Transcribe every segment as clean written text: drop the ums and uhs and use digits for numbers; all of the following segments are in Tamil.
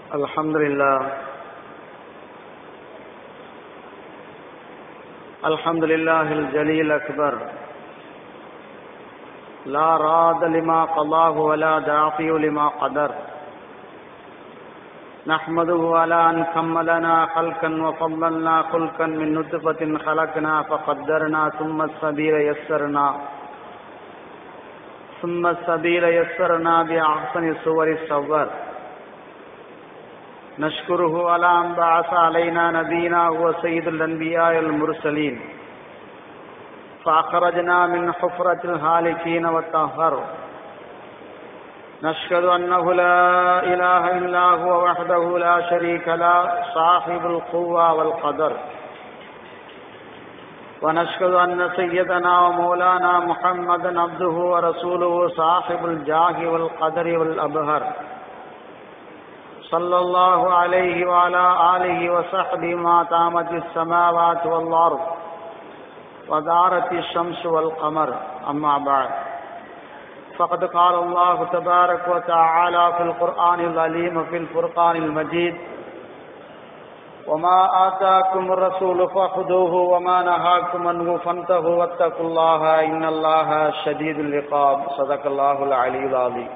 الحمد لله الحمد لله الجليل الأكبر لا راد لما قضاه ولا داعي لما قدر نحمده على أن كملنا خلقا وفضلنا خلقا من نطفة خلقنا فقدرنا ثم السبيل يسرنا بأحسن صور الصور نشكره على أن بعث علينا نبينا هو سيد الأنبياء المرسلين فأخرجنا من حفرة الهالكين والطهر نشهد أنه لا إله إلا هو وحده لا شريك له صاحب القوة والقدر ونشهد أن سيدنا ومولانا محمدا عبده ورسوله صاحب الجاه والقدر والأبهر صلى الله عليه وعلى آله وصحبه ما تامت السماوات والأرض ودارت الشمس والقمر أما بعد فقد قال الله تبارك وتعالى في القرآن العليم في الفرقان المجيد وما آتاكم الرسول فخذوه وما نهاكم عنه فانتهوا واتقوا الله إن الله شديد العقاب صدق الله العلي العظيم.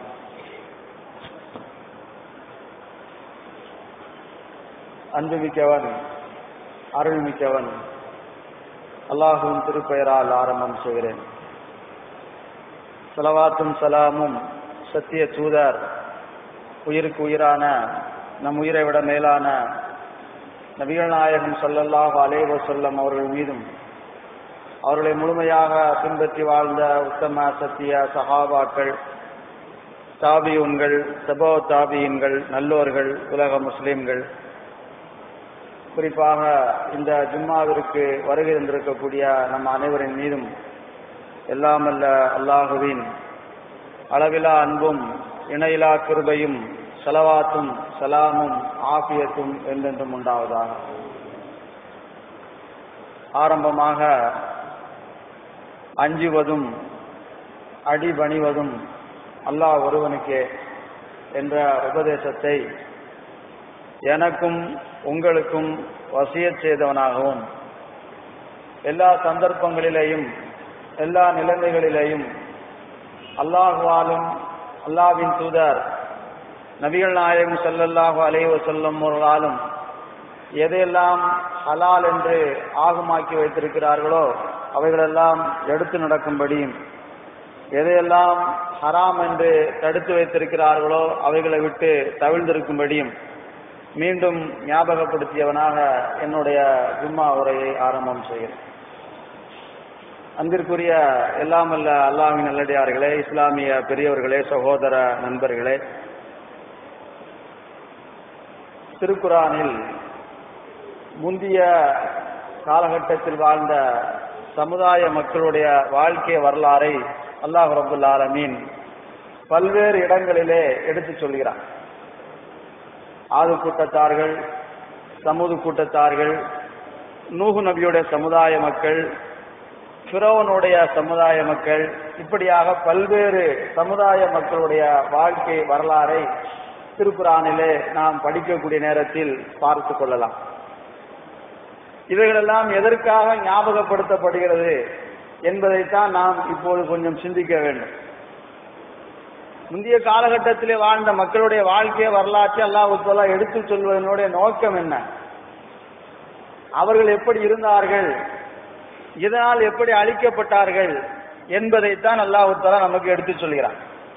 அன்புமிக்கவன் அருள்மிக்கவன் அல்லாஹுவின் திருப்பெயரால் ஆரம்பம் செய்கிறேன். ஸலவாத்தும் சலாமும் சத்திய தூதர் உயிருக்கு உயிரான நம் உயிரை விட மேலான நபிகள் நாயகம் ஸல்லல்லாஹு அலைஹி வஸல்லம் அவர்கள் மீதும் அவர்களை முழுமையாக பின்பற்றி வாழ்ந்த உத்தம சத்திய சஹாபாக்கள், தாபியூன்கள், தபோ தாபியின்கள், நல்லோர்கள், உலக முஸ்லிம்கள், குறிப்பாக இந்த ஜும்மாவிற்கு வருகை தந்திருக்கக்கூடிய நம் அனைவரின் மீதும் எல்லாமல்ல அல்லாஹுவின் அளவிலா அன்பும் இணையிலா கிருபையும் ஸலவாத்தும் சலாமும் ஆஃபியத்தும் என்றென்றும் உண்டாவதாக. ஆரம்பமாக அஞ்சுவதும் அடிபணிவதும் அல்லாஹ் ஒருவனுக்கே என்ற உபதேசத்தை எனக்கும் உங்களுக்கும் வசியத் செய்தவனாகவும் எல்லா சந்தர்ப்பங்களிலேயும் எல்லா நிலைமைகளிலேயும் அல்லாஹ்வாலும் அல்லாஹ்வின் தூதர் நபிகள் நாயகம் ஸல்லல்லாஹு அலைஹி வஸல்லம் அவர்களாலும் எதையெல்லாம் ஹலால் என்று ஆகமாக்கி வைத்திருக்கிறார்களோ அவைகளெல்லாம் எடுத்து நடக்கும்படியும், எதையெல்லாம் ஹராம் என்று தடுத்து வைத்திருக்கிறார்களோ அவைகளை விட்டு தவிழ்ந்திருக்கும்படியும் மீண்டும் ஞாபகப்படுத்தியவனாக என்னுடைய ஜும்மா உரையை ஆரம்பம் செய்கிறேன். அன்பிற்குரிய எல்லாமல்ல அல்லாஹ்வின் நல்லடியார்களே, இஸ்லாமிய பெரியவர்களே, சகோதர நண்பர்களே, திருக்குரானில் முந்திய காலகட்டத்தில் வாழ்ந்த சமுதாய மக்களுடைய வாழ்க்கை வரலாறை அல்லாஹ் ரப்பல் ஆலமீன் பல்வேறு இடங்களிலே எடுத்து சொல்கிறான். ஆது கூட்டத்தார்கள், சமூது கூட்டத்தார்கள், நூஹு நபியுடைய சமுதாய மக்கள், ஃபிரௌனுடைய சமுதாய மக்கள், இப்படியாக பல்வேறு சமுதாய மக்களுடைய வாழ்க்கை வரலாறை திருக்குரானிலே நாம் படிக்கக்கூடிய நேரத்தில் பார்த்து கொள்ளலாம். இவைகளெல்லாம் எதற்காக ஞாபகப்படுத்தப்படுகிறது என்பதைத்தான் நாம் இப்போது கொஞ்சம் சிந்திக்க வேண்டும். முந்தைய காலகட்டத்திலே வாழ்ந்த மக்களுடைய வாழ்க்கை வரலாற்றை அல்லாஹ் தஆலா எடுத்து சொல்வதனுடைய நோக்கம் என்ன? அவர்கள் எப்படி இருந்தார்கள், இதனால் எப்படி அழிக்கப்பட்டார்கள் என்பதைத்தான் அல்லாஹ் தஆலா நமக்கு எடுத்து சொல்கிறான்.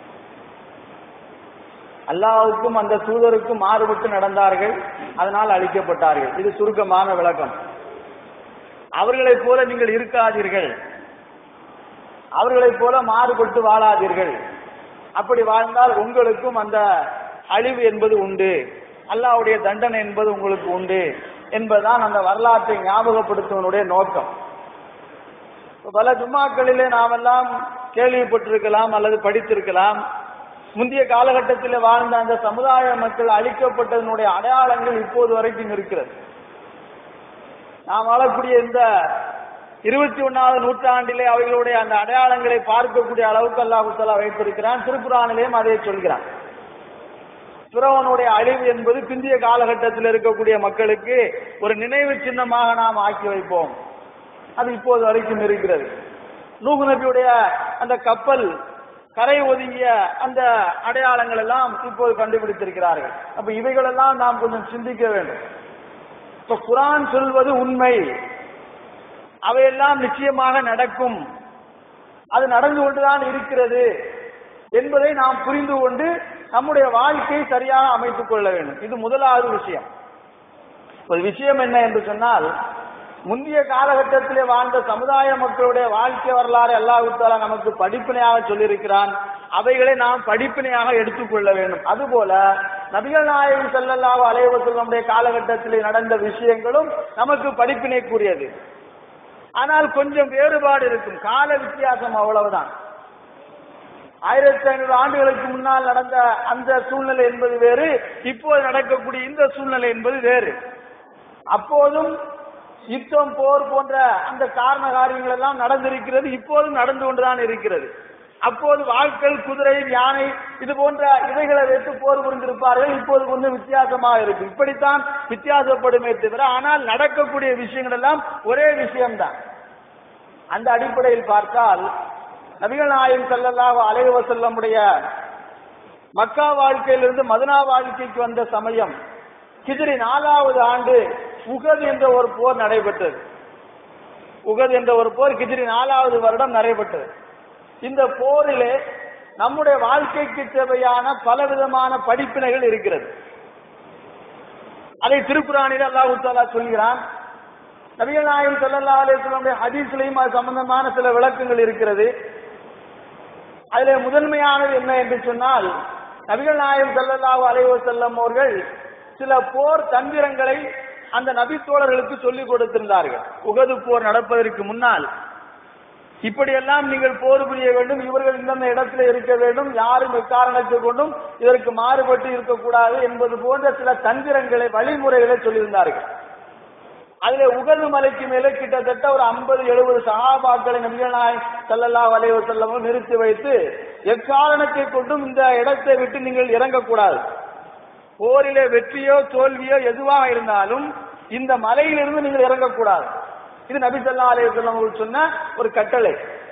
அல்லாஹ்வுக்கும் அந்த தூதருக்கும் மாறுபட்டு நடந்தார்கள், அதனால் அழிக்கப்பட்டார்கள். இது சுருக்கமான விளக்கம். அவர்களைப் போல நீங்கள் இருக்காதீர்கள், அவர்களைப் போல மாறுபட்டு வாழாதீர்கள். அப்படி வாழ்ந்தால் உங்களுக்கும் அந்த அழிவு என்பது உண்டு, அல்லாஹ்வுடைய தண்டனை என்பது உங்களுக்கு உண்டு என்பதுதான் அந்த வரலாற்றை ஞாபகப்படுத்துவதனுடைய நோக்கம். பல ஜும்மாக்களிலே நாமெல்லாம் கேள்விப்பட்டிருக்கலாம் அல்லது படித்திருக்கலாம். முந்தைய காலகட்டத்தில் வாழ்ந்த அந்த சமுதாய மக்கள் அழிக்கப்பட்டதனுடைய அடையாளங்கள் இப்போது வரைக்கும் இருக்கிறது. நாம் வாழக்கூடிய இந்த 21வது நூற்றாண்டிலே அவைகளுடைய அந்த அடையாளங்களை பார்க்கக்கூடிய அளவுக்கு அல்லாஹ் தஆலா வைத்திருக்கிறான். திருக்குரானிலேயும் அதை சொல்கிறான். பிறவனுடைய அழிவு என்பது பிந்திய காலகட்டத்தில் இருக்கக்கூடிய மக்களுக்கு ஒரு நினைவு சின்னமாக நாம் ஆக்கி வைப்போம். அது இப்போது வரைக்கும் இருக்கிறது. நூஹ் நபியுடைய அந்த கப்பல் கரை ஒதுங்கிய அந்த அடையாளங்கள் எல்லாம் இப்போது கண்டுபிடித்திருக்கிறார்கள். அப்ப இவைகளெல்லாம் நாம் கொஞ்சம் சிந்திக்க வேண்டும். இப்ப குர்ஆன் சொல்வது உண்மை, அவையெல்லாம் நிச்சயமாக நடக்கும், அது நடந்து கொண்டுதான் இருக்கிறது என்பதை நாம் புரிந்து கொண்டு நம்முடைய வாழ்க்கையை சரியாக அமைத்துக் கொள்ள வேண்டும். இது முதலாவது விஷயம். ஒரு விஷயம் என்ன என்று சொன்னால், முந்தைய காலகட்டத்திலே வாழ்ந்த சமுதாய மக்களுடைய வாழ்க்கை வரலாறு அல்லாஹ் தஆலா நமக்கு படிப்பினையாக சொல்லியிருக்கிறான். அவைகளை நாம் படிப்பினையாக எடுத்துக்கொள்ள வேண்டும். அதுபோல நபிகள் நாயகம் ஸல்லல்லாஹு அலைஹி வஸல்லம் காலகட்டத்திலே நடந்த விஷயங்களும் நமக்கு படிப்பினைக்குரியது. ஆனால் கொஞ்சம் வேறுபாடு இருக்கும், கால வித்தியாசம், அவ்வளவுதான். 1500 ஆண்டுகளுக்கு முன்னால் நடந்த அந்த சூழ்நிலை என்பது வேறு, இப்போது நடக்கக்கூடிய இந்த சூழ்நிலை என்பது வேறு. அப்போதும் யுத்தம், போர் போன்ற அந்த காரண காரியங்கள் எல்லாம் நடந்திருக்கிறது, இப்போதும் நடந்து கொண்டுதான் இருக்கிறது. அப்போது வாள்கள், குதிரை, யானை இது போன்ற இவைகளை வைத்து போர் புரிந்திருப்பார்கள். இப்போது கொஞ்சம் வித்தியாசமாக இருக்கு. இப்படித்தான் வித்தியாசப்படுமே தவிர, ஆனால் நடக்கக்கூடிய விஷயங்கள் எல்லாம் ஒரே விஷயம்தான். அந்த அடிப்படையில் பார்த்தால் நபிகள் நாயகம் ஸல்லல்லாஹு அலைஹி வஸல்லமுடைய மக்கா வாழ்க்கையிலிருந்து மதீனா வாழ்க்கைக்கு வந்த சமயம் ஹிஜ்ரி 4வது ஆண்டு உஹத் என்ற ஒரு போர் நடைபெற்றது. உஹத் என்ற ஒரு போர் ஹிஜ்ரி 4வது வருடம் நடைபெற்றது. இந்த போரிலே நம்முடைய வாழ்க்கைக்கு தேவையான பலவிதமான படிப்பினைகள் இருக்கிறது. அதை திருக்குர்ஆனில் அல்லாஹ் தஆலா சொல்கிறான். நபிகள் நாயகம் ஸல்லல்லாஹு அலைஹி வஸல்லம் ஹதீஸ்லயும் அது சம்பந்தமான சில விளக்கங்கள் இருக்கிறது. அதிலே முதன்மையானது என்ன என்று சொன்னால், நபிகள் நாயகம் ஸல்லல்லாஹு அலைஹி வஸல்லம் அவர்கள் சில போர் தந்திரங்களை அந்த நபி தோழர்களுக்கு சொல்லிக் கொடுத்திருந்தார்கள். உஹது போர் நடப்பதற்கு முன்னால் இப்படியெல்லாம் நீங்கள் போர் புரிய வேண்டும், இவர்கள் இந்த இடத்துல இருக்க வேண்டும், யாரும் எக்காரணத்தை கொண்டும் இதற்கு மாறுபட்டு இருக்கக்கூடாது என்பது போன்ற சில தந்திரங்களை, வழிமுறைகளை சொல்லியிருந்தார்கள். அதிலே உஹது மலைக்கு மேலே கிட்டத்தட்ட ஒரு 50-70 சஹாபாக்களை நபிகள் நாயகம் ஸல்லல்லாஹு அலைஹி வஸல்லம் நிறுத்தி வைத்து, எக்காரணத்தை கொண்டும் இந்த இடத்தை விட்டு நீங்கள் இறங்கக்கூடாது, போரிலே வெற்றியோ தோல்வியோ எதுவாக இருந்தாலும் இந்த மலையிலிருந்து நீங்கள் இறங்கக்கூடாது. இது நபி ஸல்லல்லாஹு அலைஹி வஸல்லம் சொன்ன ஒரு கட்டளை.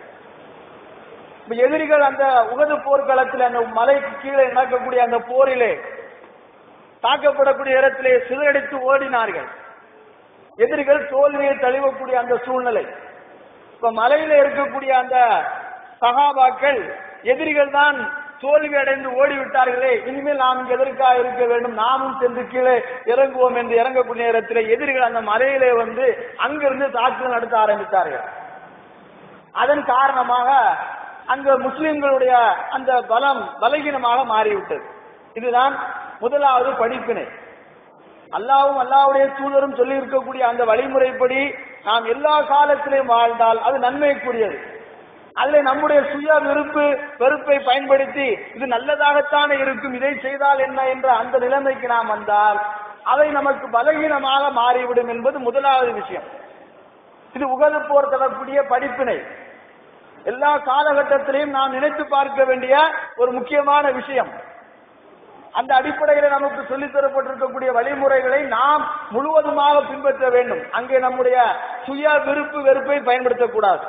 எதிரிகள் அந்த உஹது போர்க்களத்தில் அந்த மலைக்கு கீழே நடக்கக்கூடிய அந்த போரிலே தாக்கப்படக்கூடிய இடத்திலே சிதறடித்து ஓடினார்கள். எதிரிகள் தோல்வியை தழுவக்கூடிய அந்த சூழ்நிலை. இப்ப மலையில இருக்கக்கூடிய அந்த சஹாபாக்கள் எதிரிகள் தான் தோல்வி அடைந்து ஓடிவிட்டார்களே, இனிமேல் நாம் இங்கு எதற்காக இருக்க வேண்டும், நாமும் சென்று கீழே இறங்குவோம் என்று இறங்கக்கூடிய நேரத்தில் எதிரிகள் அந்த மலையிலே வந்து அங்கிருந்து தாக்குதல் நடத்த ஆரம்பித்தார்கள். அதன் காரணமாக அங்க முஸ்லிம்களுடைய அந்த பலகீனமாக மாறிவிட்டது. இதுதான் முதலாவது படிப்பினை. அல்லாஹ்வும் அல்லாஹ்வுடைய தூதரும் சொல்லி இருக்கக்கூடிய அந்த வழிமுறைப்படி நாம் எல்லா காலத்திலையும் வாழ்ந்தால் அது நன்மைக்குரியது. அதில் நம்முடைய சுய வெறுப்பை பயன்படுத்தி இது நல்லதாகத்தானே இருக்கும், இதை செய்தால் என்ன என்ற அந்த நிலைமைக்கு நாம் வந்தால் அவை நமக்கு பலகீனமாக மாறிவிடும் என்பது முதலாவது விஷயம். இது உஹது போர் தரக்கூடிய படிப்பினை. எல்லா காலகட்டத்திலையும் நாம் நினைத்து பார்க்க வேண்டிய ஒரு முக்கியமான விஷயம். அந்த அடிப்படையில் நமக்கு சொல்லித் தரப்பட்டிருக்கக்கூடிய வழிமுறைகளை நாம் முழுவதுமாக பின்பற்ற வேண்டும். அங்கே நம்முடைய சுய வெறுப்பை பயன்படுத்தக்கூடாது.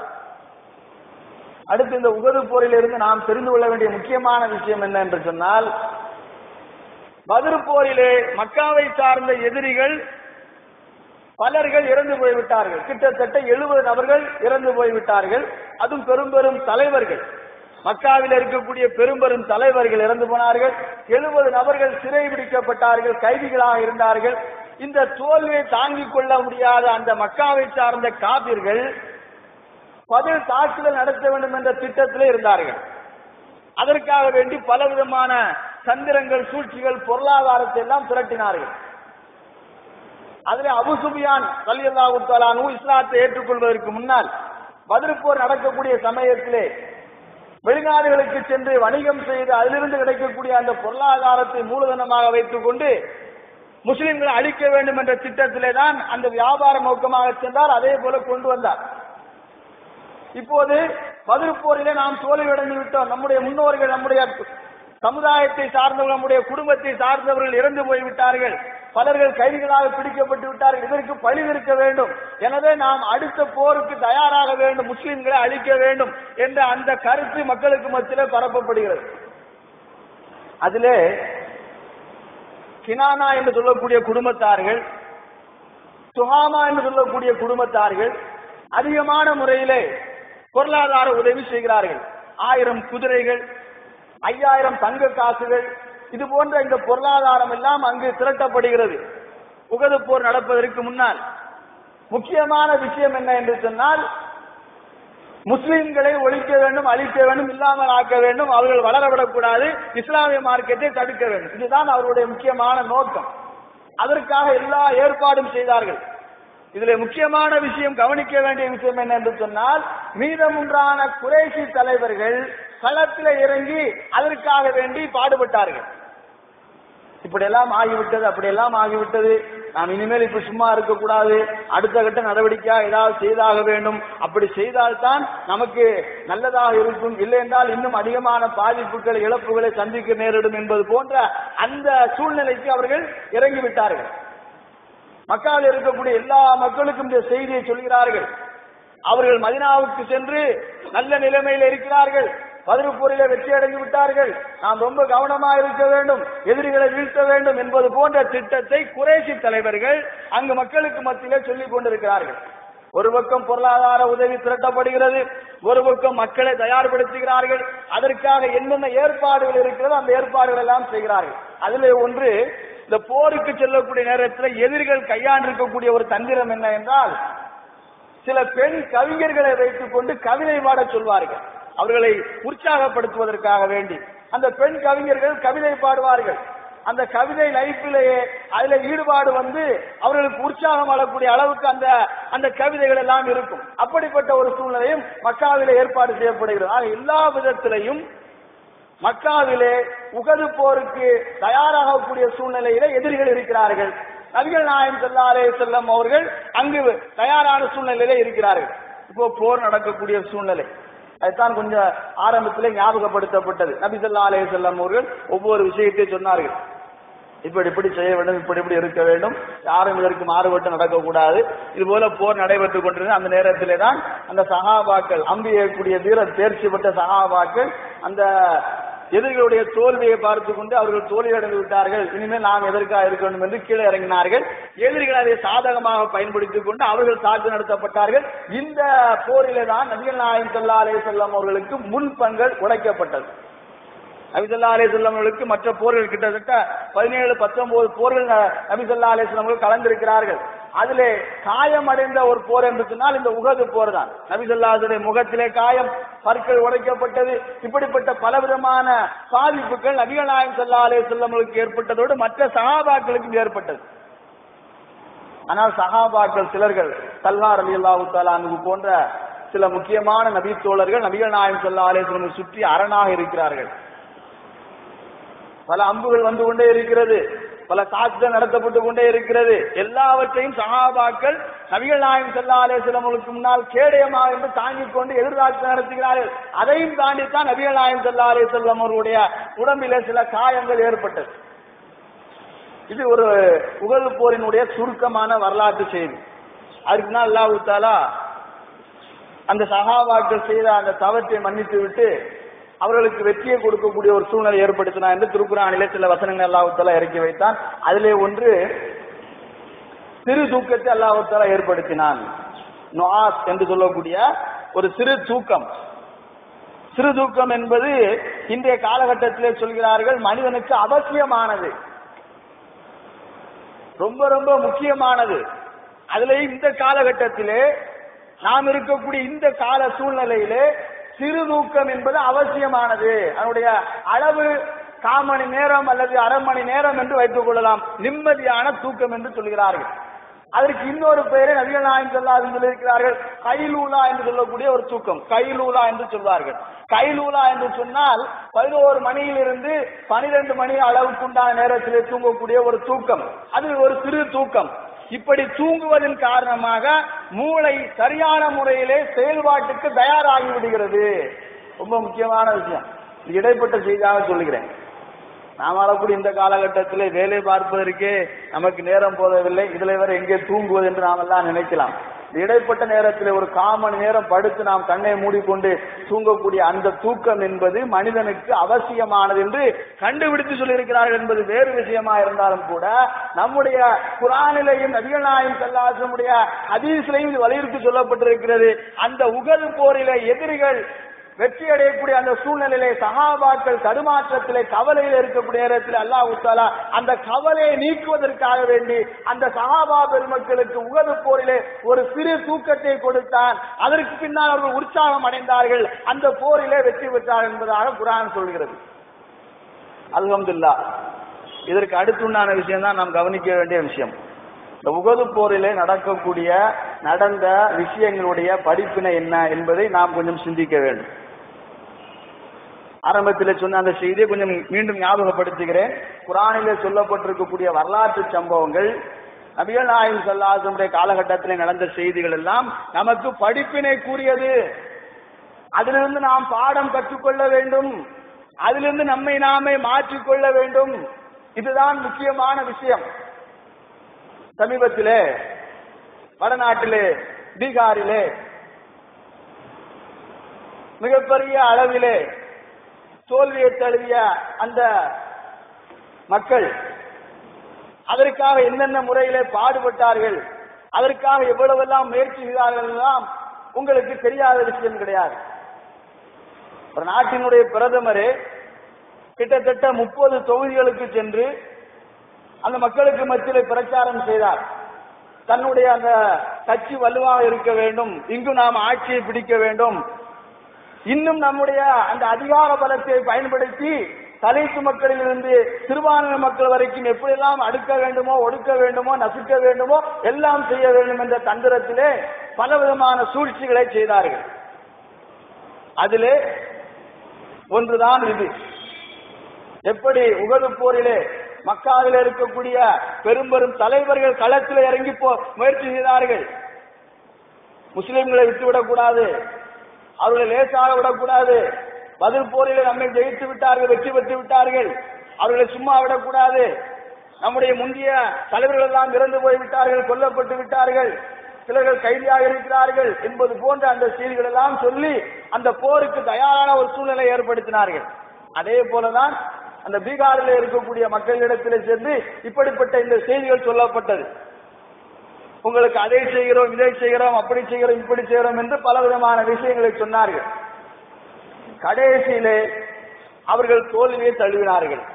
அடுத்து இந்த உஹது போரிலிருந்து நாம் தெரிந்து கொள்ள வேண்டிய முக்கியமான விஷயம் என்ன என்று சொன்னால், பத்ர் போரிலே மக்காவை சார்ந்த எதிரிகள் பலர்கள் இறந்து போய்விட்டார்கள். கிட்டத்தட்ட 70 நபர்கள் இறந்து போய்விட்டார்கள். அதுவும் பெரும் தலைவர்கள், மக்காவில் இருக்கக்கூடிய பெரும் தலைவர்கள் இறந்து போனார்கள். 70 நபர்கள் சிறை பிடிக்கப்பட்டார்கள், கைதிகளாக இருந்தார்கள். இந்த தோல்வியை தாங்கிக் கொள்ள முடியாத அந்த மக்காவை சார்ந்த காபிர்கள் பதில் தாக்குதல் நடத்த வேண்டும் என்ற திட்டத்திலே இருந்தார்கள். அதற்காக வேண்டி பலவிதமான தந்திரங்கள், சூழ்ச்சிகள், பொருளாதாரத்தை எல்லாம் திரட்டினார்கள். அதிலே அபூ சுஃபியான் ரலியல்லாஹு தஆலா அன்ஹு இஸ்லாத்தை ஏற்றுக்கொள்வதற்கு முன்னால் பத்ர் போர் நடக்கக்கூடிய சமயத்திலே வெளிநாடுகளுக்கு சென்று வணிகம் செய்து அதிலிருந்து கிடைக்கக்கூடிய அந்த பொருளாதாரத்தை மூலதனமாக வைத்துக் கொண்டு முஸ்லிம்களை அழிக்க வேண்டும் என்ற திட்டத்திலே தான் அந்த வியாபார நோக்கமாக சென்றார். அதே போல கொண்டு வந்தார். இப்போது பத்ர் போரிலே நாம் தோல்வியடைந்து விட்டோம், நம்முடைய முன்னோர்கள், நம்முடைய சமுதாயத்தை சார்ந்தவர்கள், நம்முடைய குடும்பத்தை சார்ந்தவர்கள் இறந்து போய்விட்டார்கள், பலர்கள் கைதிகளாக பிடிக்கப்பட்டு விட்டார்கள், இதற்கு பழி இருக்க வேண்டும், எனவே நாம் அடுத்த போருக்கு தயாராக வேண்டும், முஸ்லிம்களை அழிக்க வேண்டும் என்ற அந்த கருத்து மக்களுக்கு மத்தியிலே பரப்பப்படுகிறது. அதிலே கினானா என்று சொல்லக்கூடிய குடும்பத்தார்கள், சுஹாமா என்று சொல்லக்கூடிய குடும்பத்தார்கள் அதிகமான முறையிலே பொருளாதார உதவி செய்கிறார்கள். 1000 குதிரைகள், 5000 தங்க காசுகள், இது போன்ற இந்த பொருளாதாரம் எல்லாம் அங்கு திரட்டப்படுகிறது. உகது போர் நடப்பதற்கு முன்னால் முக்கியமான விஷயம் என்ன என்று சொன்னால், முஸ்லிம்களை ஒழிக்க வேண்டும், அழிக்க வேண்டும், இல்லாமல் ஆக்க வேண்டும், அவர்கள் வளரவிடக்கூடாது, இஸ்லாமிய மார்க்கத்தை தடுக்க வேண்டும். இதுதான் அவருடைய முக்கியமான நோக்கம். அதற்காக எல்லா ஏற்பாடும் செய்தார்கள். இதில் முக்கியமான விஷயம், கவனிக்க வேண்டிய விஷயம் என்ன என்று சொன்னால், மீதமுன்றான குறைஷி தலைவர்கள் களத்தில் இறங்கி அதற்காக வேண்டி பாடுபட்டார்கள். இப்படியெல்லாம் ஆகிவிட்டது, அப்படியெல்லாம் ஆகிவிட்டது, நாம் இனிமேல் இப்ப சும்மா இருக்கக்கூடாது, அடுத்த கட்ட நடவடிக்கையா ஏதாவது செய்தாக வேண்டும், அப்படி செய்தால்தான் நமக்கு நல்லதாக இருக்கும், இல்லை என்றால் இன்னும் அதிகமான பாதிப்புகள், இழப்புகளை சந்திக்க நேரிடும் என்பது போன்ற அந்த சூழ்நிலைக்கு அவர்கள் இறங்கிவிட்டார்கள். மக்காவில் இருக்கக்கூடிய எல்லா மக்களுக்கும் இந்த செய்தியை சொல்கிறார்கள். அவர்கள் மதீனாவுக்கு சென்று நல்ல நிலைமையில் இருக்கிறார்கள், பத்ர் போரிலே வெற்றி அடைந்து விட்டார்கள், நாம் ரொம்ப கவனமாக இருக்க வேண்டும், எதிரிகளை வீழ்த்த வேண்டும் என்பது போன்ற திட்டத்தை குறைஷி தலைவர்கள் அங்கு மக்களுக்கு மத்தியிலே சொல்லிக் கொண்டிருக்கிறார்கள். ஒரு பக்கம் பொருளாதார உதவி திரட்டப்படுகிறது, ஒரு பக்கம் மக்களை தயார்படுத்துகிறார்கள், அதற்காக என்னென்ன ஏற்பாடுகள் இருக்கிறதோ அந்த ஏற்பாடுகள் எல்லாம் செய்கிறார்கள். அதிலே ஒன்று, இந்த போருக்கு செல்லக்கூடிய நேரத்தில் எதிரிகள் கையாண்டிருக்கக்கூடிய ஒரு தந்திரம் என்ன என்றால், சில பெண் கவிஞர்களை வைத்துக் கொண்டு கவிதை பாட சொல்வார்கள். அவர்களை உற்சாகப்படுத்துவதற்காக வேண்டி அந்த பெண் கவிஞர்கள் கவிதை பாடுவார்கள். அந்த கவிதை லைஃபிலேயே அதுல ஈடுபாடு வந்து அவர்களுக்கு உற்சாகம் அழக்கூடிய அளவுக்கு அந்த கவிதைகள் எல்லாம் இருக்கும். அப்படிப்பட்ட ஒரு சூழ்நிலையும் மக்காவிலே ஏற்பாடு செய்யப்படுகிறது. ஆக எல்லா விதத்திலையும் மக்காவிலே உகது போருக்கு தயாராகக்கூடிய சூழ்நிலையில எதிரிகள் இருக்கிறார்கள். நபிகள் நாயகம் ஸல்லல்லாஹு அலைஹி வஸல்லம் அவர்கள் அங்கு தயாரான சூழ்நிலையில இருக்கிறார்கள். இப்போ போர் நடக்கக்கூடிய சூழ்நிலை, அதுதான் கொஞ்சம் ஆரம்பத்திலே ஞாபகப்படுத்தப்பட்டது. நபி ஸல்லல்லாஹு அலைஹி வஸல்லம் அவர்கள் ஒவ்வொரு விஷயத்தை சொன்னார்கள். இப்படி இப்படி செய்ய வேண்டும், இப்படி இப்படி இருக்க வேண்டும், யாரும் இதற்கு மாறுபட்டு நடக்கக்கூடாது. இது போல போர் நடைபெற்றுக் கொண்டிருந்த அந்த நேரத்திலே தான் அந்த சஹாபாக்கள், அம்பு ஏற்கக்கூடிய வீர தேர்ச்சி பெற்ற சஹாபாக்கள் அந்த எதிரிகளுடைய தோல்வியை பார்த்து கொண்டு அவர்கள் தோல்வியடைந்து விட்டார்கள், இனிமேல் நாம் எதற்காக இருக்க வேண்டும் என்று கீழே இறங்கினார்கள். எதிரிகள் அதை சாதகமாக பயன்படுத்திக் கொண்டு அவர்கள் தாக்கு நடத்தப்பட்டார்கள். இந்த போரிலே தான் நபிகள் நாயகம் ஸல்லல்லாஹு அலைஹி வஸல்லம் அவர்களுக்கு முன்பங்கள் உடைக்கப்பட்டது. நபி ஸல்லல்லாஹு அலைஹி வஸல்லம் அவர்களுக்கு மற்ற போர்கள் கிட்டத்தட்ட 17-19 போர்கள் நபி ஸல்லல்லாஹு அலைஹி வஸல்லம் அவர்கள் கலந்திருக்கிறார்கள். அதிலே காயம் அடைந்த ஒரு போர் என்று சொன்னால் இந்த உஹது போர் தான். நபி ஸல்லல்லாஹு அலைஹி வஸல்லம் முகத்திலே காயம், பற்கள் உடைக்கப்பட்டது, இப்படிப்பட்ட பலவிதமான பாதிப்புகள் நபிகள் நாயகம் ஸல்லல்லாஹு அலைஹி வஸல்லம் அவர்களுக்கு ஏற்பட்டதோடு மற்ற சஹாபாக்களுக்கும் ஏற்பட்டது. ஆனால் சஹாபாக்கள் சிலர்கள், தல்ஹா ரலியல்லாஹு தஆலா அன்ஹு போன்ற சில முக்கியமான நபி தோழர்கள் நபிகள் நாயகம் ஸல்லல்லாஹு அலைஹி வஸல்லம் சுற்றி அரணாக இருக்கிறார்கள். பல அம்புகள் வந்து கொண்டே இருக்கிறது, பல தாக்குதல் நடத்தப்பட்டு கொண்டே இருக்கிறது. எல்லாவற்றையும் சஹாபாக்கள் நபிகள் நாயகம் ஸல்லல்லாஹு அலைஹி வஸல்லம் அவர்களுக்கு முன்னால் கேடயமாக என்று தாங்கிக் கொண்டு எதிர்தாக்கு நடத்துகிறார்கள். அதையும் தாண்டித்தான் நபிகள் நாயகம் ஸல்லல்லாஹு அலைஹி வஸல்லம் அவர்களுடைய உடம்பிலே சில காயங்கள் ஏற்பட்டது. இது ஒரு உஹது போரினுடைய சுருக்கமான வரலாற்று செய்தி. அதுக்கு தான் அல்லாஹ் தஆலா அந்த சஹாபாக்கள் செய்த அந்த தவற்றை மன்னித்து விட்டு அவர்களுக்கு வெற்றியை கொடுக்கக்கூடிய ஒரு சூழ்நிலை ஏற்படுத்தினார் என்று திருக்குர்ஆனிலே சில வசனங்கள் அல்லாஹ் தஆலா இறக்கி வைத்தான். அதிலே ஒன்று, சிறு தூக்கத்தை அல்லாஹ் தஆலா ஏற்படுத்தினான். நுஆஸ் என்று சொல்லக்கூடிய ஒரு சிறு தூக்கம். சிறு தூக்கம் என்பது இன்றைய காலகட்டத்திலே சொல்கிறார்கள் மனிதனுக்கு அவசியமானது, ரொம்ப ரொம்ப முக்கியமானது. அதிலே இந்த காலகட்டத்திலே நாம் இருக்கக்கூடிய இந்த கால சூழ்நிலையிலே சிறு தூக்கம் என்பது அவசியமானது. அதனுடைய அளவு 1/4 மணி நேரம் அல்லது அரை மணி நேரம் என்று வைத்துக் கொள்ளலாம். நிம்மதியான தூக்கம் என்று சொல்கிறார்கள். அதற்கு இன்னொரு பெயரை நபிகள் நாயகம் ஸல்லல்லாஹு அலைஹி வஸல்லம் சொல்லியிருக்கிறார்கள், கைலூலா என்று சொல்லக்கூடிய ஒரு தூக்கம். கைலூலா என்று சொல்வார்கள். கைலூலா என்று சொன்னால் 11 மணியிலிருந்து 12 மணி அளவுக்குண்டான நேரத்திலே தூங்கக்கூடிய ஒரு தூக்கம். அது ஒரு சிறு தூக்கம். இப்படி தூங்குவதன் காரணமாக மூளை சரியான முறையிலே செயல்பாட்டுக்கு தயாராகி விடுகிறது. ரொம்ப முக்கியமான விஷயம், இது இடைப்பட்ட செய்தியாக சொல்லுகிறேன். நாம கூட இந்த காலகட்டத்திலே வேலை பார்ப்பதற்கே நமக்கு நேரம் போதவில்லை, இதுல வரை எங்கே தூங்குவது என்று நாம் எல்லாம் நினைக்கலாம். இடைப்பட்ட நேரத்தில் ஒரு 1/4 மணி நேரம் படுத்து நாம் கண்ணை மூடிக்கொண்டு தூங்கக்கூடிய அந்த தூக்கம் என்பது மனிதனுக்கு அவசியமானது என்று கண்டுபிடித்து சொல்லியிருக்கிறார்கள் என்பது வேறு விஷயமா இருந்தாலும் கூட, நம்முடைய குர்ஆனிலேயும் நபிகள் நாயகம் ஸல்லல்லாஹு அலைஹி வஸல்லம் ஹதீஸ்லையும் இது வலியுறுத்தி சொல்லப்பட்டிருக்கிறது. அந்த உஹது போரிலே எதிரிகள் வெற்றி அடையக்கூடிய அந்த சூழ்நிலையிலே சஹாபாக்கள் தடுமாற்றத்திலே கவலையில் இருக்கக்கூடிய நேரத்தில் அல்லாஹ் தஆலா அந்த கவலையை நீக்குவதற்காக வேண்டி அந்த சஹாபா பெருமக்களுக்கு உஹது போரிலே ஒரு சிறு தூக்கத்தை கொடுத்தான். அதற்கு பின்னால் அவர்கள் உற்சாகம் அடைந்தார்கள், அந்த போரிலே வெற்றி பெற்றார்கள் என்பதாக குர்ஆன் சொல்கிறது. அல்ஹம்துலில்லாஹ். இதற்கு அடுத்துண்டான விஷயம் தான் நாம் கவனிக்க வேண்டிய விஷயம். இந்த உஹது போரிலே நடந்த விஷயங்களுடைய படிப்பினை என்ன என்பதை நாம் கொஞ்சம் சிந்திக்க வேண்டும். ஆரம்பத்தில் சொன்ன அந்த செய்தியை கொஞ்சம் மீண்டும் ஞாபகப்படுத்துகிறேன். குர்ஆனிலே சொல்லப்பட்டிருக்கக்கூடிய வரலாற்று சம்பவங்கள், நபிகள் நாயகம் ஸல்லல்லாஹு அலைஹி வஸல்லம் காலகட்டத்திலே நடந்த செய்திகள் எல்லாம் நமக்கு படிப்பினை கூறியது. அதிலிருந்து நாம் பாடம் கற்றுக்கொள்ள வேண்டும், அதிலிருந்து நம்மை நாமே மாற்றிக்கொள்ள வேண்டும். இதுதான் முக்கியமான விஷயம். சமீபத்திலே வடநாட்டிலே பீகாரிலே மிகப்பெரிய அளவிலே தோல்வியை தழுவிய அந்த மக்கள் அதற்காக என்னென்ன முறையிலே பாடுபட்டார்கள், அதற்காக எவ்வளவெல்லாம் முயற்சி செய்தார்கள் எல்லாம் உங்களுக்கு தெரியாத விஷயம் கிடையாது. ஒரு நாட்டினுடைய பிரதமரே கிட்டத்தட்ட 30 தொகுதிகளுக்கு சென்று அந்த மக்களுக்கு மத்தியிலே பிரச்சாரம் செய்தார். தன்னுடைய அந்த கட்சி வலுவாக இருக்க வேண்டும், இங்கு நாம் ஆட்சியை பிடிக்க வேண்டும், இன்னும் நம்முடைய அந்த அதிகார பலத்தை பயன்படுத்தி தலித்து மக்களிலிருந்து சிறுபான்மை மக்கள் வரைக்கும் எப்படியெல்லாம் அடுக்க வேண்டுமோ, ஒடுக்க வேண்டுமோ, நசுக்க வேண்டுமோ எல்லாம் செய்ய வேண்டும் என்ற தந்திரத்திலே பலவிதமான சூழ்ச்சிகளை செய்தார்கள். அதிலே ஒன்றுதான் இது. எப்படி உஹது போரிலே மக்காவில் இருக்கக்கூடிய பெரும் பெரும் தலைவர்கள் களத்தில் இறங்கி முயற்சி செய்தார்கள். முஸ்லிம்களை விட்டுவிடக் கூடாது, அவர்களை லேசாக விடக்கூடாது, பதில் போரிலே நம்மை ஜெயித்து விட்டார்கள், வெற்றி பெற்று விட்டார்கள், அவர்களை சும்மா விடக்கூடாது, நம்முடைய முந்தைய தலைவர்கள் எல்லாம் இறந்து போய்விட்டார்கள், கொல்லப்பட்டு விட்டார்கள், சிலர்கள் கைதியாக இருக்கிறார்கள் என்பது போன்ற அந்த செய்திகள் எல்லாம் சொல்லி அந்த போருக்கு தயாரான ஒரு சூழ்நிலை ஏற்படுத்தினார்கள். அதே போலதான் அந்த பீகாரில் இருக்கக்கூடிய மக்களிடத்திலே சென்று இப்படிப்பட்ட இந்த செய்திகள் சொல்லப்பட்டது. உங்களுக்கு அதை செய்கிறோம், இதை செய்கிறோம், அப்படி செய்கிறோம், இப்படி செய்கிறோம் என்று பலவிதமான விஷயங்களை சொன்னார்கள். கடைசியிலே அவர்கள் தோல்வியை தழுவினார்கள்.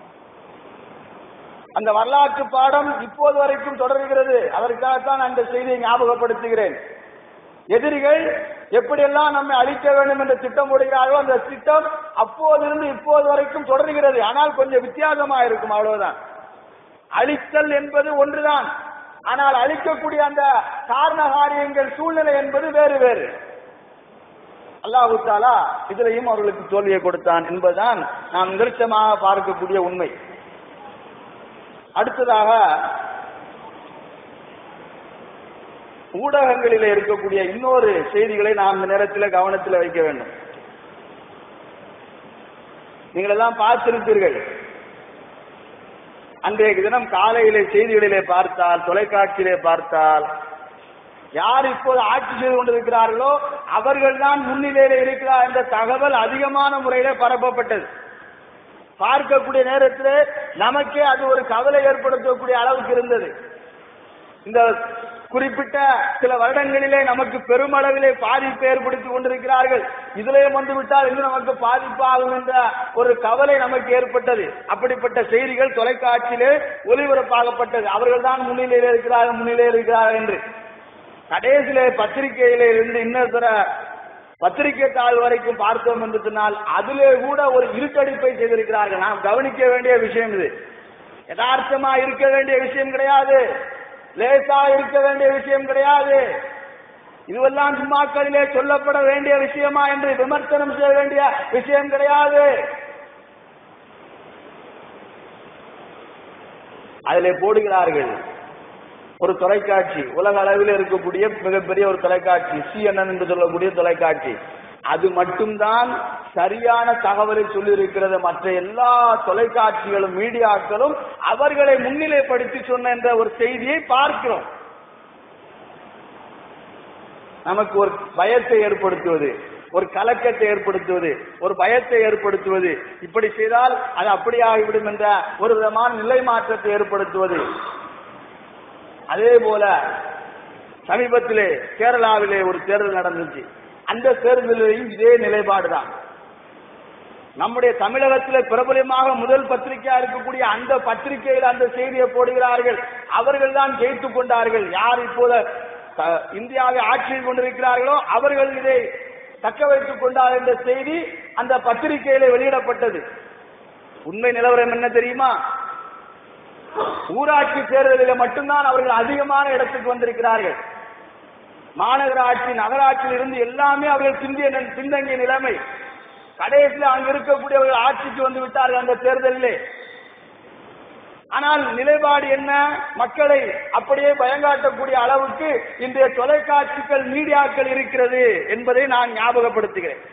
அந்த வரலாற்று பாடம் இப்போது வரைக்கும் தொடர்கிறது. அதற்காகத்தான் அந்த செய்தியை ஞாபகப்படுத்துகிறேன். எதிரிகள் எப்படியெல்லாம் நம்மை அழிக்க வேண்டும் என்று திட்டம் போடுகிறார்களோ அந்த திட்டம் அப்போதிருந்து இப்போது வரைக்கும் தொடர்கிறது. ஆனால் கொஞ்சம் வித்தியாசமா இருக்கும், அவ்வளவுதான். அழித்தல் என்பது ஒன்றுதான், ஆனால் அழிக்கக்கூடிய அந்த காரண காரியங்கள் சூழ்நிலை என்பது வேறு வேறு. அல்லாஹ் தஆலா இதிலையும் அவர்களுக்கு தோல்வியை கொடுத்தான் என்பதுதான் நாம் நிதர்சனமாக பார்க்கக்கூடிய உண்மை. அடுத்ததாக ஊடகங்களில் இருக்கக்கூடிய இன்னொரு செய்திகளை நாம் இந்த நேரத்தில் கவனத்தில் வைக்க வேண்டும். நீங்கள் எல்லாம் பார்த்திருப்பீர்கள், அன்றைய தினம் காலையிலே செய்திகளிலே பார்த்தால், தொலைக்காட்சியிலே பார்த்தால், யார் இப்போது ஆட்சி செய்து கொண்டிருக்கிறார்களோ அவர்கள் தான் முன்னிலையில இருக்கிறார் என்ற தகவல் அதிகமான முறையிலே பரப்பப்பட்டது. பார்க்கக்கூடிய நேரத்தில் நமக்கே அது ஒரு கவலை ஏற்படுத்தக்கூடிய அளவுக்கு இருந்தது. இந்த குறிப்பிட்ட சில வருடங்களிலே நமக்கு பெருமளவிலே பாதிப்பை ஏற்படுத்திக் கொண்டிருக்கிறார்கள், இதிலே வந்துவிட்டால் இன்னும் நமக்கு பாதிப்பாகும் என்ற ஒரு கவலை நமக்கு ஏற்பட்டது. அப்படிப்பட்ட செய்திகள் தொலைக்காட்சியிலே ஒளிபரப்பாகப்பட்டது. அவர்கள் தான் முன்னிலையில் இருக்கிறார்கள் என்று. கடைசியிலே பத்திரிகையிலே இருந்து இன்னொரு பத்திரிகை தாள் வரைக்கும் பார்த்தோம் என்று சொன்னால் அதிலே கூட ஒரு இருட்டடிப்பை செய்திருக்கிறார்கள். நாம் கவனிக்க வேண்டிய விஷயம் இது. யதார்த்தமா இருக்க வேண்டிய விஷயம் கிடையாது, லேசா இருக்க வேண்டிய விஷயம் கிடையாது. இதுவெல்லாம் சும்மாக்களிலே சொல்லப்பட வேண்டிய விஷயமா என்று விமர்சனம் செய்ய வேண்டிய விஷயம் கிடையாது. அதிலே போடுகிறார்கள் ஒரு தொலைக்காட்சி, உலக அளவில் இருக்கக்கூடிய மிகப்பெரிய ஒரு தொலைக்காட்சி, CNN என்று சொல்லக்கூடிய தொலைக்காட்சி. அது மட்டும்தான் சரியான தகவலை சொல்லியிருக்கிறது. மற்ற எல்லா தொலைக்காட்சிகளும் மீடியாக்களும் அவர்களை முன்னிலைப்படுத்தி சொன்ன என்ற ஒரு செய்தியை பார்க்கிறோம். நமக்கு ஒரு பயத்தை ஏற்படுத்துவது, ஒரு கலக்கத்தை ஏற்படுத்துவது, ஒரு பயத்தை ஏற்படுத்துவது, இப்படி செய்தால் அது அப்படியாகிவிடும் என்ற ஒரு விதமான நிலை மாற்றத்தை ஏற்படுத்துவது. அதே போல சமீபத்திலே கேரளாவிலே ஒரு தேர்தல் நடந்துச்சு. அந்த தேர்தலையும் இதே நிலைப்பாடுதான். நம்முடைய தமிழகத்தில் பிரபலமாக முதல் பத்திரிகையா இருக்கக்கூடிய அந்த பத்திரிகையில் அந்த செய்தியை போடுகிறார்கள். அவர்கள் தான் ஜெயித்துக் கொண்டார்கள். யார் இப்போது இந்தியாவை ஆட்சியில் கொண்டிருக்கிறார்களோ அவர்கள் இதை தக்க வைத்துக் கொண்டார் என்ற செய்தி அந்த பத்திரிகையிலே வெளியிடப்பட்டது. உண்மை நிலவரம் என்ன தெரியுமா? ஊராட்சி தேர்தலில் மட்டும்தான் அவர்கள் அதிகமான இடத்துக்கு வந்திருக்கிறார்கள். மாநகராட்சி நகராட்சியில் இருந்து எல்லாமே அவர்கள் பின்தங்கிய நிலைமை. கடைசியில் அங்கு இருக்கக்கூடியவர்கள் ஆட்சிக்கு வந்து விட்டார்கள் அந்த தேர்தலிலே. ஆனால் நிலைப்பாடு என்ன? மக்களை அப்படியே பயங்காட்டக்கூடிய அளவுக்கு இன்றைய தொலைக்காட்சிகள் மீடியாக்கள் இருக்கிறது என்பதை நான் ஞாபகப்படுத்துகிறேன்.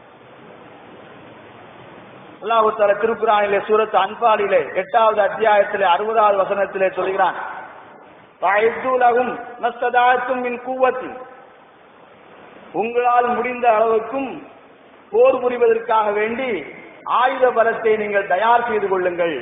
அல்லாஹ் தஆலா திருக்குர்ஆனிலே சூரத் அன்பாலிலே 8வது அத்தியாயத்திலே 60வது வசனத்திலே சொல்கிறான், வஅய்து லஹும் மஸ்ததாஅத்தும் மின் குவத்தி, உங்களால் முடிந்த அளவுக்கும் போர் புரிவதற்காக வேண்டி ஆயுத பலத்தை நீங்கள் தயார் செய்து கொள்ளுங்கள்.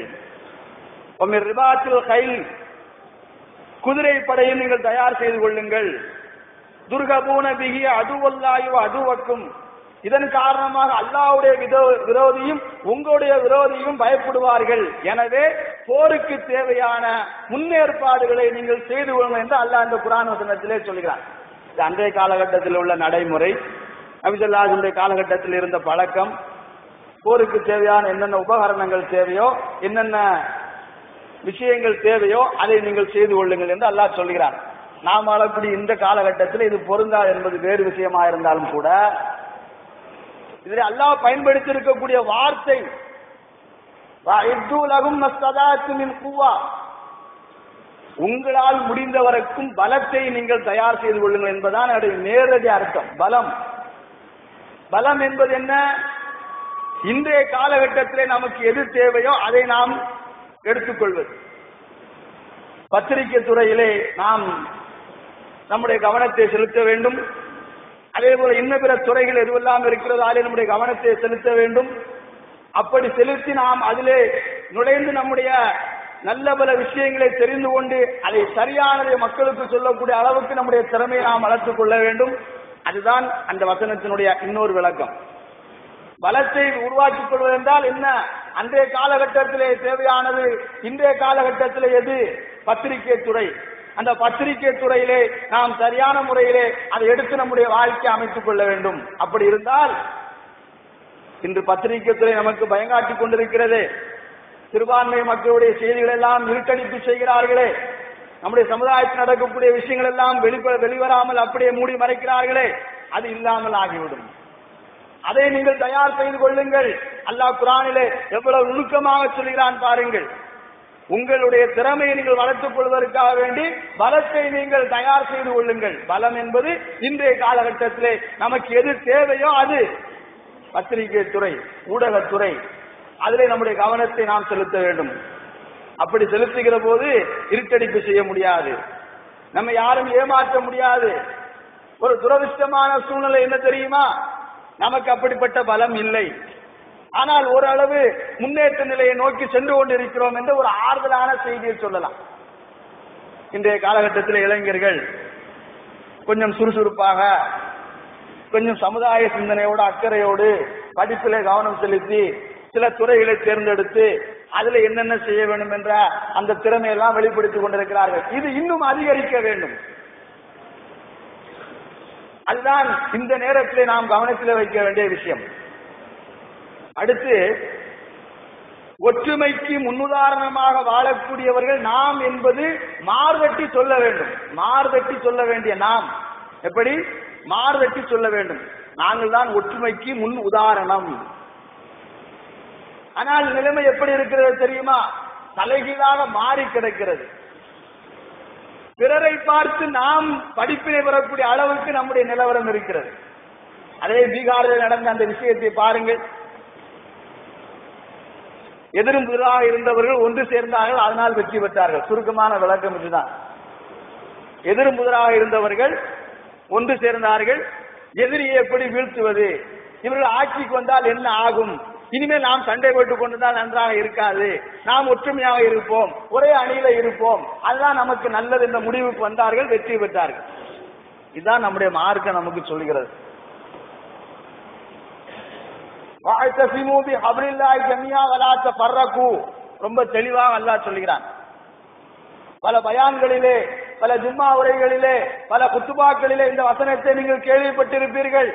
குதிரை படையை நீங்கள் தயார் செய்து கொள்ளுங்கள். துர்கபூன பிஹி அதுவல்லாஹி வ அதுவக்கும், இதன் காரணமாக அல்லாஹ்வுடைய விரோதியும் உங்களுடைய விரோதியும் பயப்படுவார்கள். எனவே போருக்கு தேவையான முன்னேற்பாடுகளை நீங்கள் செய்து கொள்ளுங்கள் என்று அல்லாஹ் இந்த குர்ஆன் வசனத்திலே சொல்கிறார். அன்றைய காலகட்டத்தில் உள்ள நடைமுறை, நபி ஸல்லல்லாஹு அலைஹி வஸல்லம் காலகட்டத்தில் இருந்த பழக்கம், போருக்கு தேவையான என்னென்ன உபகரணங்கள் தேவையோ, என்னென்ன விஷயங்கள் தேவையோ அதை நீங்கள் செய்து கொள்ளுங்கள் என்று அல்லாஹ் சொல்கிறார். நாம் வாழக்கூடிய இந்த காலகட்டத்தில் இது பொருந்தாது என்பது வேறு விஷயமா இருந்தாலும் கூட, இதில் அல்லாஹ் பயன்படுத்தி இருக்கக்கூடிய வார்த்தை உங்களால் முடிந்தவரைக்கும் பலத்தை நீங்கள் தயார் செய்து கொள்ளுங்கள் என்பதுதான் அதனுடைய நேரடி அர்த்தம். பலம் என்பது என்ன? இன்றைய காலகட்டத்திலே நமக்கு எது தேவையோ அதை நாம் எடுத்துக்கொள்வது. பத்திரிகை துறையிலே நாம் நம்முடைய கவனத்தை செலுத்த வேண்டும். அதே போல இன்ன பிற துறைகள் எதுவெல்லாம் இருக்கிறதோ அதிலே நம்முடைய கவனத்தை செலுத்த வேண்டும். அப்படி செலுத்தி நாம் அதிலே நுழைந்து நம்முடைய நல்ல பல விஷயங்களை தெரிந்து கொண்டு அதை சரியானதை மக்களுக்கு சொல்லக்கூடிய அளவுக்கு நம்முடைய திறமையை நாம் வளர்த்துக் கொள்ள வேண்டும். அதுதான் அந்த வசனத்தினுடைய இன்னொரு விளக்கம். பலத்தை உருவாக்கிக் கொள்வது என்றால் என்ன? அன்றைய காலகட்டத்திலே தேவையானது இன்றைய காலகட்டத்திலே எது? பத்திரிகை துறை. அந்த பத்திரிகை துறையிலே நாம் சரியான முறையிலே அதை எடுத்து நம்முடைய வாழ்க்கையை அமைத்துக் கொள்ள வேண்டும். அப்படி இருந்தால், இன்று பத்திரிகை துறை நமக்கு பயங்காட்டிக் கொண்டிருக்கிறது. சிறுபான்மை மக்களுடைய செய்திகள் எல்லாம் இருட்டடிப்பு செய்கிறார்களே, நம்முடைய சமுதாயத்தில் நடக்கக்கூடிய விஷயங்கள் எல்லாம் வெளிவராமல் அப்படியே மூடி மறைக்கிறார்களே, அது இல்லாமல் ஆகிவிடும். அதை நீங்கள் தயார் செய்து கொள்ளுங்கள். அல்லாஹ் குர்ஆனிலே எவ்வளவு நுணுக்கமாக சொல்கிறான் பாருங்கள். உங்களுடைய திறமையை நீங்கள் வளர்த்துக் கொள்வதற்காக வேண்டி பலத்தை நீங்கள் தயார் செய்து கொள்ளுங்கள். பலம் என்பது இன்றைய காலகட்டத்திலே நமக்கு எது தேவையோ அது பத்திரிகை துறை, ஊடகத்துறை, அதிலே நம்முடைய கவனத்தை நாம் செலுத்த வேண்டும். அப்படி செலுத்துகிற போது இருட்டடிப்பு செய்ய முடியாது, நம்ம யாரும் ஏமாற்ற முடியாது. ஒரு துரதிர்ஷ்டமான சூழ்நிலை என்ன தெரியுமா? நமக்கு அப்படிப்பட்ட பலம் இல்லை. ஆனால் ஓரளவு முன்னேற்ற நிலையை நோக்கி சென்று கொண்டிருக்கிறோம் என்ற ஒரு ஆறுதலான செய்தியை சொல்லலாம். இன்றைய காலகட்டத்தில் இளைஞர்கள் கொஞ்சம் சுறுசுறுப்பாக, கொஞ்சம் சமுதாய சிந்தனையோடு, அக்கறையோடு, படிப்பிலே கவனம் செலுத்தி சில துறைகளை தேர்ந்தெடுத்து அதுல என்னென்ன செய்ய வேண்டும் என்ற அந்த திறமையெல்லாம் வெளிப்படுத்திக் கொண்டிருக்கிறார்கள். இது இன்னும் அதிகரிக்க வேண்டும். அதுதான் இந்த நேரத்தில் நாம் கவனத்தில் வைக்க வேண்டிய விஷயம். அடுத்து, ஒற்றுமைக்கு முன்னுதாரணமாக வாழக்கூடியவர்கள் நாம் என்பது மார்தட்டி சொல்ல வேண்டும். மார்தட்டி சொல்ல வேண்டிய நாம் எப்படி மார்தட்டி சொல்ல வேண்டும்? நாங்கள் தான் ஒற்றுமைக்கு முன் உதாரணம். ஆனால் நிலைமை எப்படி இருக்கிறது தெரியுமா? தலைகீழாக மாறி கிடக்கிறது. பிறரை பார்த்து நாம் படிப்பினை பெறக்கூடிய அளவுக்கு நம்முடைய நிலவரம் இருக்கிறது. அதே பீகாரில் நடந்த அந்த விஷயத்தை பாருங்கள். எதிரும் புதிராக இருந்தவர்கள் ஒன்று சேர்ந்தார்கள், அதனால் வெற்றி பெற்றார்கள். சுருக்கமான விளக்கம் இதுதான். எதிரும் புதிராக இருந்தவர்கள் ஒன்று சேர்ந்தார்கள். எதிரியை எப்படி வீழ்த்துவது, இவர்கள் ஆட்சிக்கு வந்தால் என்ன ஆகும், இனிமேல் நாம் சண்டை போட்டுக் கொண்டுதான் நன்றாக இருக்காது, நாம் ஒற்றுமையாக இருப்போம், ஒரே அணியில இருப்போம், அதுதான் நமக்கு நல்லது என்ற முடிவுக்கு வந்தார்கள், வெற்றி பெற்றார்கள். இதுதான் நம்முடைய மார்க்கம் நமக்கு சொல்கிறது. ரொம்ப தெளிவாக அல்லாஹ் சொல்கிறான். பல பயான்களிலே, பல ஜும்மா உரைகளிலே, பல குத்துபாக்களிலே இந்த வசனத்தை நீங்கள் கேள்விப்பட்டிருப்பீர்கள்.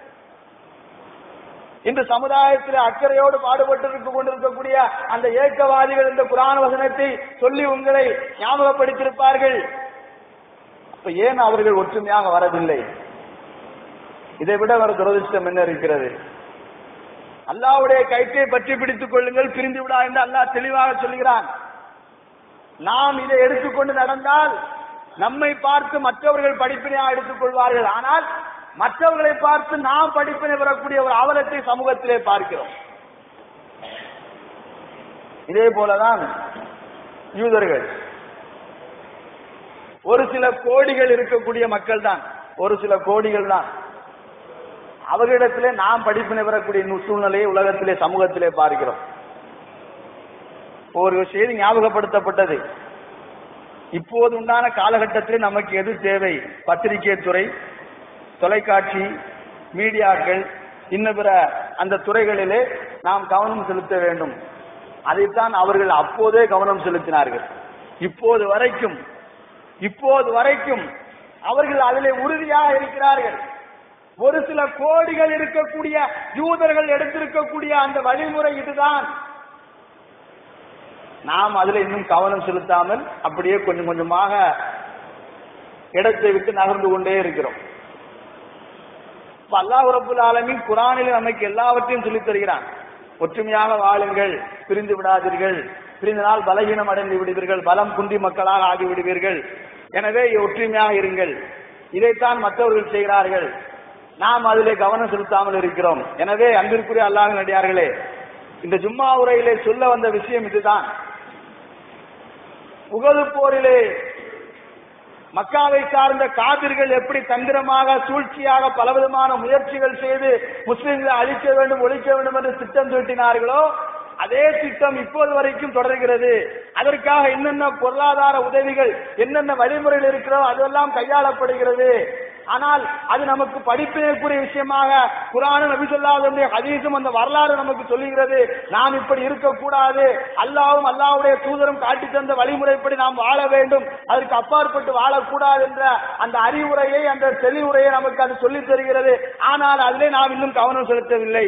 இன்று சமுதாயத்தில் அக்கறையோடு பாடுபட்டு கொண்டிருக்கக்கூடிய அந்த ஏக்கவாதிகள் இந்த குர்ஆன் வசனத்தை சொல்லி உங்களை ஞாபகப்படுத்தியிருப்பார்கள். அப்ப ஏன் அவர்கள் ஒற்றுமையாக வரவில்லை? இதை விட ஒரு துரதிர்ஷ்டம் என்ன இருக்கிறது? அல்லாஹ்வுடைய கயிற்றை பற்றி பிடித்துக் கொள்ளுங்கள், பிரிந்து விடா என்று அல்லாஹ் தெளிவாக சொல்கிறான். நாம் இதை எடுத்துக்கொண்டு நடந்தால் நம்மை பார்த்து மற்றவர்கள் படிப்பினையாக எடுத்துக் கொள்வார்கள். ஆனால் மற்றவர்களை பார்த்து நாம் படிப்பினை பெறக்கூடிய ஒரு அவலத்தை சமூகத்திலே பார்க்கிறோம். இதே போலதான் யூதர்கள் ஒரு சில கோடிகள் இருக்கக்கூடிய மக்கள் தான், ஒரு சில கோடிகள் தான். அவர்களிடத்திலே நாம் படிப்பினை பெறக்கூடிய சூழ்நிலையை உலகத்திலே சமூகத்திலே பார்க்கிறோம். ஒரு செய்தி ஞாபகப்படுத்தப்பட்டது. இப்போது உண்டான காலகட்டத்தில் நமக்கு எது தேவை? பத்திரிகை துறை, தொலைக்காட்சி, மீடியாக்கள், இன்ன பிற அந்த துறைகளிலே நாம் கவனம் செலுத்த வேண்டும். அதைத்தான் அவர்கள் அப்போதே கவனம் செலுத்தினார்கள். இப்போது வரைக்கும் அவர்கள் அதிலே உறுதியாக இருக்கிறார்கள். ஒரு சில கோடிகள் இருக்கக்கூடிய யூதர்கள் எடுத்திருக்கக்கூடிய அந்த வழிமுறை இதுதான். நாம் அதில் இன்னும் கவனம் செலுத்தாமல் அப்படியே கொஞ்சம் கொஞ்சமாக இடத்தை விட்டு நகர்ந்து கொண்டே இருக்கிறோம். அல்லாஹ் ரப்பல் ஆலமீன் குர்ஆனில் நமக்கு எல்லாவற்றையும் சொல்லித் தருகிறான். ஒற்றுமையாக வாழுங்கள், பிரிந்து விடாதீர்கள், பிரிந்தனால் பலகீனம் அடைந்து விடுவீர்கள், பலம் குன்றி மக்களாக ஆகிவிடுவீர்கள், எனவே ஒற்றுமையாக இருங்கள். இதைத்தான் மற்றவர்கள் செய்கிறார்கள், நாம் அதிலே கவனம் செலுத்தாமல் இருக்கிறோம். எனவே அன்பிற்குரிய அல்லாஹ்வின் அடியார்களே, இந்த ஜும்மா உரையிலே சொல்ல வந்த விஷயம் இதுதான். உஹது போரிலே மக்காவை சார்ந்த காபிர்கள் எப்படி தந்திரமாக சூழ்ச்சியாக பலவிதமான முயற்சிகள் செய்து முஸ்லிம்களை அழிக்க வேண்டும், ஒழிக்க வேண்டும் என்று திட்டம் தீட்டினார்களோ அதே திட்டம் இப்போது வரைக்கும் தொடர்கிறது. அதற்காக என்னென்ன பொருளாதார உதவிகள், என்னென்ன வழிமுறைகள் இருக்கிறதோ அதெல்லாம் கையாளப்படுகிறது. ஆனால் அது நமக்கு படிப்பினைக்குரிய விஷயமாக குர்ஆனும் நபி ஸல்லல்லாஹு அலைஹி வஸல்லம் ஹதீஸும் அந்த வரலாறு நமக்கு சொல்லுகிறது. நாம் இப்படி இருக்கக்கூடாது, அல்லாஹ்வும் அல்லாஹ்வுடைய தூதரும் காட்டி தந்த வழிமுறைப்படி நாம் வாழ வேண்டும், அதற்கு அப்பாற்பட்டு வாழக்கூடாது என்ற அந்த அறிவுரையை, அந்த தெளிவுரையை நமக்கு அது சொல்லித் தருகிறது. ஆனால் அதிலே நாம் இன்னும் கவனம் செலுத்தவில்லை.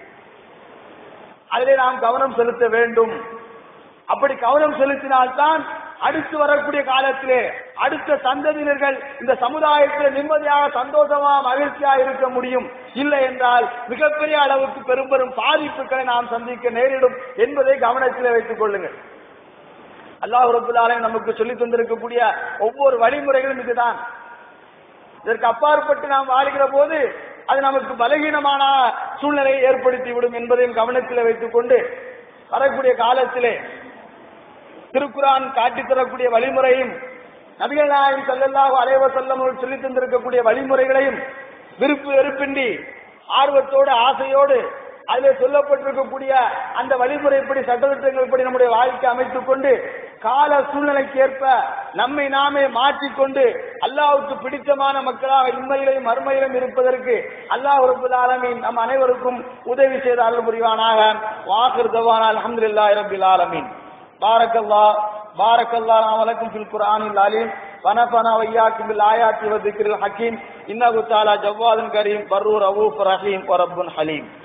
அதிலே நாம் கவனம் செலுத்த வேண்டும். அப்படி கவனம் செலுத்தினால்தான் அடுத்து வரக்கூடிய காலத்திலே அடுத்த சந்ததியினர்கள் இந்த சமுதாயத்தில் நிம்மதியாக, சந்தோஷமா, மகிழ்ச்சியாக இருக்க முடியும். இல்லை என்றால் மிகப்பெரிய அளவுக்கு பெரும் பெரும் பாதிப்புகளை நாம் சந்திக்க நேரிடும் என்பதை கவனத்தில் வைத்துக் கொள்ளுங்கள். அல்லாஹ் ரப்பல் ஆலமீன் நமக்கு சொல்லி தந்திருக்கக்கூடிய ஒவ்வொரு வழிமுறைகளும் இதுதான். இதற்கு அப்பாற்பட்டு நாம் வாழ்கிற போது அது நமக்கு பலகீனமான சூழ்நிலையை ஏற்படுத்திவிடும் என்பதையும் கவனத்தில் வைத்துக் கொண்டு வரக்கூடிய காலத்திலே திருக்குர்ஆன் காட்டி தரக்கூடிய வழிமுறையும், நபிகள் நாயகம் ஸல்லல்லாஹு அலைஹி வஸல்லம் சொல்லி தந்திருக்கக்கூடிய வழிமுறைகளையும் விருப்பு வெறுப்பின்றி ஆர்வத்தோடு, ஆசையோடு அதிலே சொல்லப்பட்டிருக்கக்கூடிய அந்த வழிமுறைப்படி, சட்டத்திட்டங்கள்படி நம்முடைய வாழ்க்கை அமைத்துக் கொண்டு கால சூழ்நிலைக்கு ஏற்ப நம்மை நாமே மாற்றிக்கொண்டு அல்லாஹ்வுக்கு பிடித்தமான மக்களாக இம்மையிலும் மறுமையிலும் இருப்பதற்கு அல்லாஹ் ரப்பல் ஆலமீன் நம் அனைவருக்கும் உதவி செய்த அருள் புரிவானாக. வாஹிர் தவானா அல்ஹம்துலில்லாஹி ரப்பில் ஆலமீன். பாரக்கல்லாஹு வலக்கும் ஃபில் குர்ஆனில் அலீம் வனஃபனா வய்யாக்கும் பில் ஆயாத்தி வ ذிக்ரில் ஹக்கீம் இன்னஹு தஆலா ஜவ்வாதுன் கரீம் பர்ரூர் ரவூஃபுர் ரஹீம் வ ரப்புன் ஹலீம்.